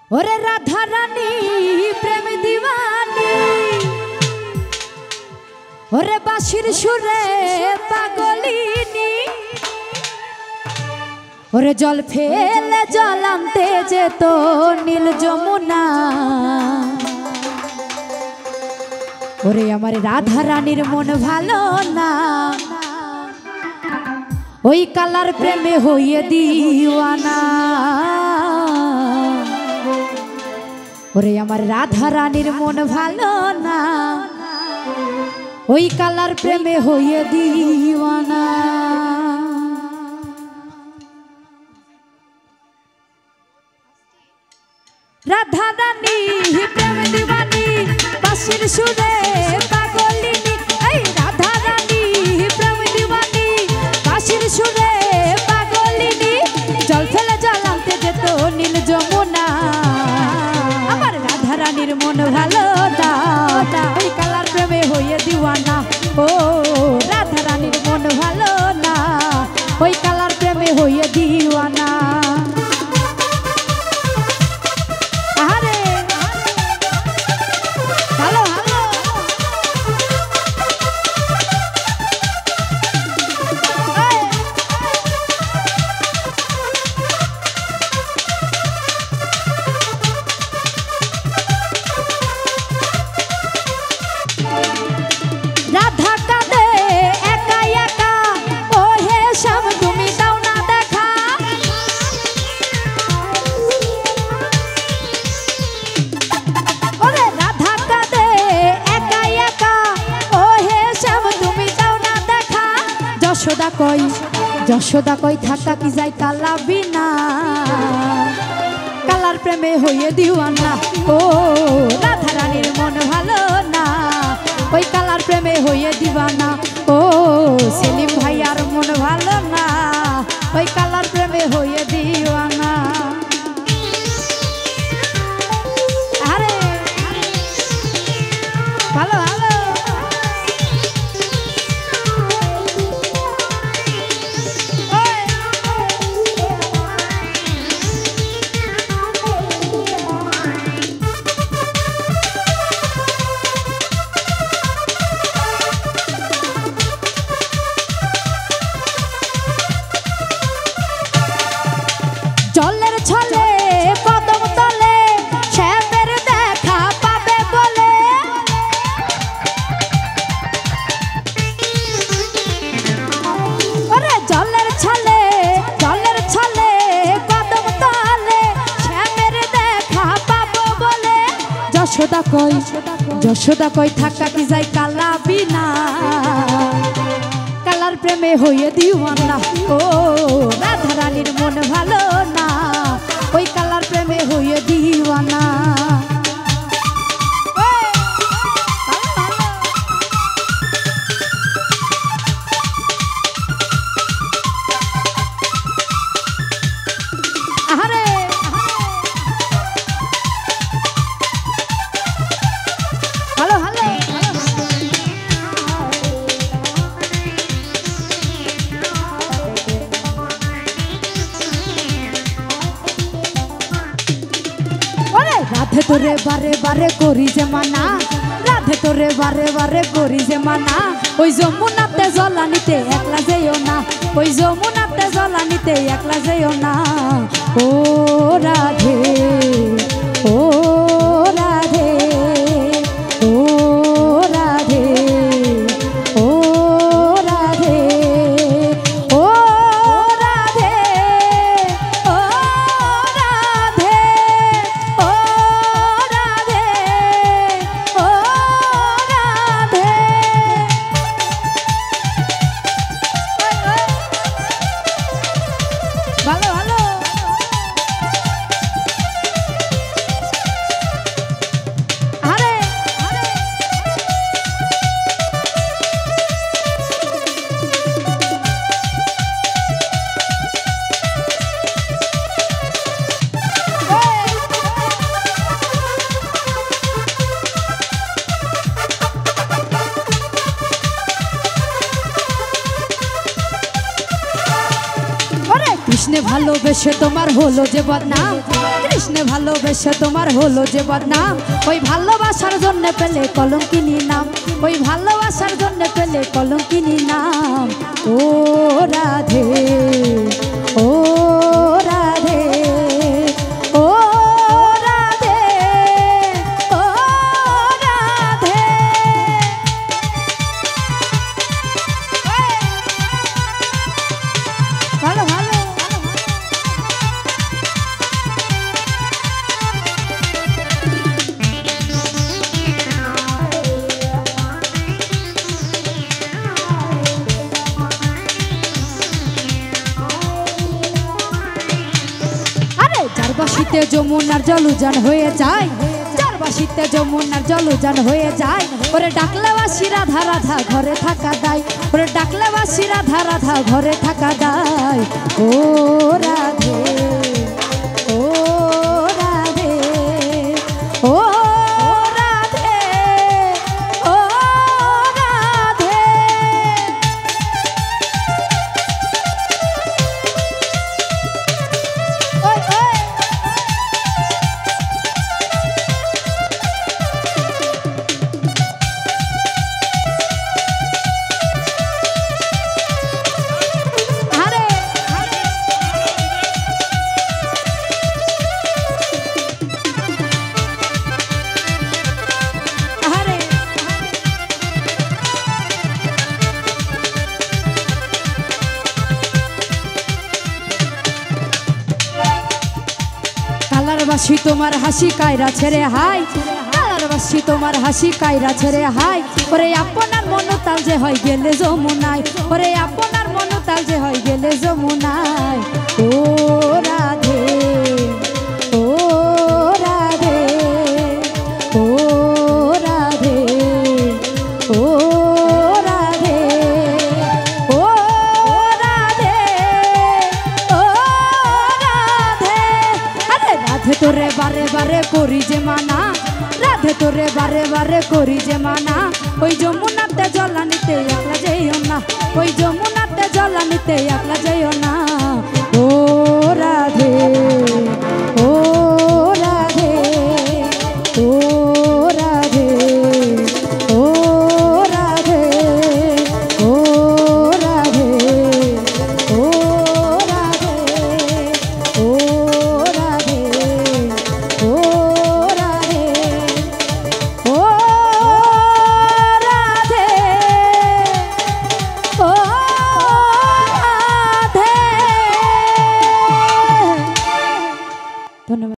ওরে রাধা রানী প্রেম দিওয়ানি, ওরে বাঁশির সুরে পাগলিনী, ওরে জল ফেলে জল আনতে যেত নীল যমুনা। ওরে আমার রাধা রানীর মন ভালো না, ওই কালার প্রেমে হইয়ে দিওয়ানা। ওরে আমার রাধা রানীর মন ভালো না, ওই কালার প্রেমে হইয়ে দিওয়ানা। রাধা রানী প্রেম দিওয়ানি, বাঁশির সুরে পাগলিনী। এই রাধা রানী প্রেম দিওয়ানি, বাঁশির সুরে পাগলিনী, জল ফেলে জল আনতে যেত নীল যমুনা। আমার রাধা রানীর মন ভালো না, ওই কালার প্রেমে হইয়ে দিওয়ানা। ও রাধা রানীর মন ভালো না, ওই কালার প্রেমে হইয়ে দিওয়ানা। যশোদা কই থাকা কি যাই কালা বিনা, কালার প্রেমে হইয়ে দিওয়ানা। ও রাধা রানীর মন ভালো না, ওই কালার প্রেমে হইয়ে দিওয়ানা। ও সেলিম ভাইয়ার মন ভালো না, ওই কালার প্রেমে হইয়ে দিওয়ানা। আরে ভালো ভালো জলের ছলে কদম তলে শ্যামের দেখা পাবে বলে, ওরে জলের ছলে কদম তলে শ্যামের দেখা পাবো বলে। যশোদা কই থাকা কি যাই কালা বিনা, কালার প্রেমে হইয়ে দিওয়ানা। ও রাধা রানীর মন ভালো না, ওই কালার প্রেমে হইয়ে দিওয়ানা। আরে ভালো ভালো রাধে তোরে বারে বারে করি যে মানা, রাধে তোরে বারে বারে করি যে মানা। ওই যমুনাতে জলানিতে একলা যেও না, ওই যমুনাতে জলানিতে একলা যেও না। ও রাধে ও রাধে ও রাধে ও রাধে ও রাধে ও রাধে ও রাধে ও রাধে। ভালো ভালো ভালোবেসে তোমার হলো যে বদনাম, কৃষ্ণে ভালোবেসে তোমার হলো যে বদনাম। ওই ভালোবাসার জন্য পেলে কলঙ্কিনী নাম, ওই ভালোবাসার জন্য পেলে কলঙ্কিনী নাম। ও রাধে, ও রাধে, ও রাধে, ও রাধে। ভালো ভালো বাসিতে যমুনার জলুজান হয়ে যায়, যার বাসিতে যমুনার জলুজান হয়ে যায়। ওরে ডাকলে বাসি রাধা রাধা ঘরে থাকা দায়, ওরে ডাকলে বাসি রাধা রাধা ঘরে থাকা দায়। ও রাধে, ও রাধে, ও রাধে, ও রাধে। ওই ওই কালারবাসী তোমার হাসি কায়রা ছেড়ে হাই, কালারবাসী তোমার হাসি কায়রা ছেড়ে হাই। ওরে আপনার মনতাল যে হয় গেলে যমুনায়, ওরে আপনার মনতাল যে হয় গেলে যমুনায়। ও রাধে, ও রাধে, ও রাধে, ও রাধে, ও রাধে, ও রাধে। আরে রাধে তোরে বারে বারে করি যে মানা, রাধে তোরে বারে বারে করি যে মানা। ওই যমুনাতে জলানিতে একলা যাইও না, ওই যমুনাতে জলানিতে একলা যাইও না। ও রাধে, ও রাধে, ও রাধে, ও রাধে, ও রাধে, ও রাধে, ও রাধে, ও রাধে, ও রাধে, ও রাধে। ধন্যবাদ।